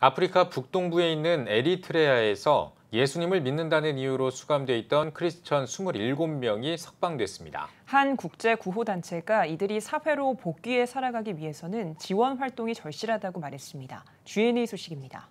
아프리카 북동부에 있는 에리트레아에서 예수님을 믿는다는 이유로 수감돼 있던 크리스천 27명이 석방됐습니다. 한 국제 구호단체가 이들이 사회로 복귀해 살아가기 위해서는 지원 활동이 절실하다고 말했습니다. GNA 소식입니다.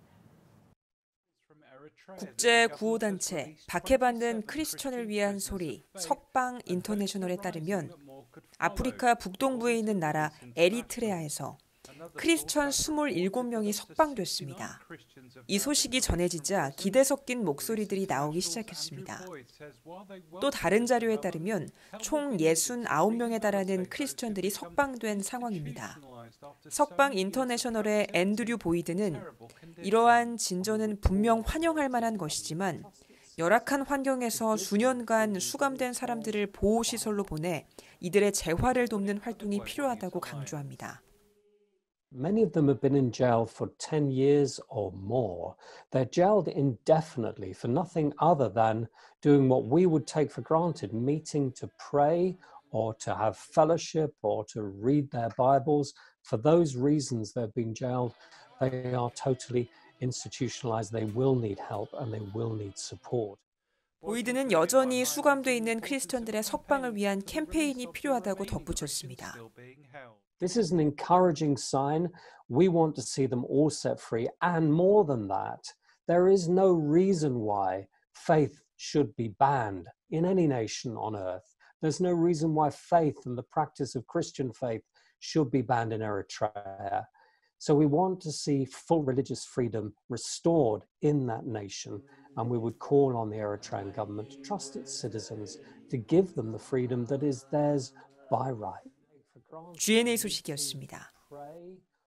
국제 구호단체 박해받는 크리스천을 위한 소리 석방 인터내셔널에 따르면 아프리카 북동부에 있는 나라 에리트레아에서 크리스천 27명이 석방됐습니다. 이 소식이 전해지자 기대 섞인 목소리들이 나오기 시작했습니다. 또 다른 자료에 따르면 총 69명에 달하는 크리스천들이 석방된 상황입니다. 석방 인터내셔널의 앤드류 보이드는 이러한 진전은 분명 환영할 만한 것이지만 열악한 환경에서 수년간 수감된 사람들을 보호시설로 보내 이들의 재활을 돕는 활동이 필요하다고 강조합니다. Many of them have been in jail for 10 years or more. They're jailed indefinitely for nothing other than doing what we would take for granted, meeting to pray or to have fellowship or to read their Bibles. For those reasons they've been jailed. They are totally institutionalized. They will need help and they will need support. 보이드는 여전히 수감돼 있는 크리스천들의 석방을 위한 캠페인이 필요하다고 덧붙였습니다. This is an encouraging sign. We want to see them all set free. And more than that, there is no reason why faith should be banned in any nation on earth. There's no reason why faith and the practice of Christian faith should be banned in Eritrea. So we want to see full religious freedom restored in that nation. And we would call on the Eritrean government to trust its citizens to give them the freedom that is theirs by right. GNA 소식이었습니다.